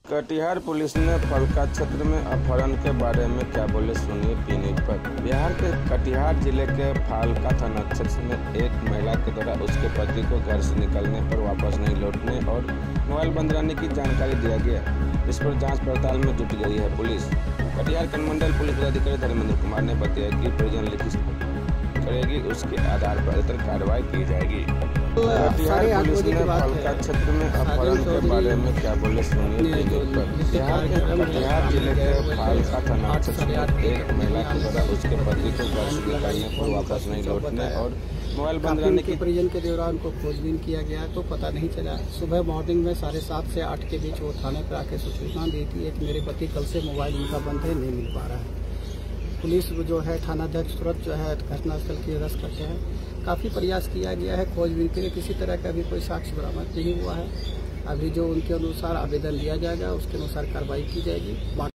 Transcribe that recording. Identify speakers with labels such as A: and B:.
A: Katihar police ने फलका क्षेत्र में अपहरण के बारे में क्या बोले, सुनिए पी न्यूज पर। बिहार के कटिहार जिले के फलका थाना क्षेत्र में एक महिला के द्वारा उसके पति को घर से निकलने पर वापस नहीं लौटने और मोबाइल बंद रहने की जानकारी दिया गया। इस पर जांच पड़ताल में जुट गई है पुलिस। कटिहार कनमंडल पुलिस पदाधिकारी धर्मेंद्र कुमार ने बताया कि परिजन लिखित करेगी, उसके आधार पर कार्रवाई की जाएगी। कटिहार पुलिस ने फलका क्षेत्र में अपहरण के बारे में क्या बोले, सुनिए बिहार के कटिहार जिले के फलका थाना क्षेत्र में एक महिला के द्वारा उसके पति को घर से निकालने पर वापस नहीं लौटने और मोबाइल बंद रहने की
B: परिजन के दौरान उनको खोजबीन किया गया तो पता नहीं चला। सुबह मॉर्निंग में 7:30 से 8 के बीच वो थाने पर आके सूचना दी थी कि मेरे पति कल से मोबाइल उनका बंद है, नहीं मिल पा रहा है। पुलिस जो है थानाध्यक्ष तुरंत जो है घटनास्थल की अरेस्ट करते हैं। काफ़ी प्रयास किया गया है खोजबीन के लिए, किसी तरह का भी कोई साक्ष्य बरामद नहीं हुआ है। अभी जो उनके अनुसार आवेदन लिया जाएगा उसके अनुसार कार्रवाई की जाएगी।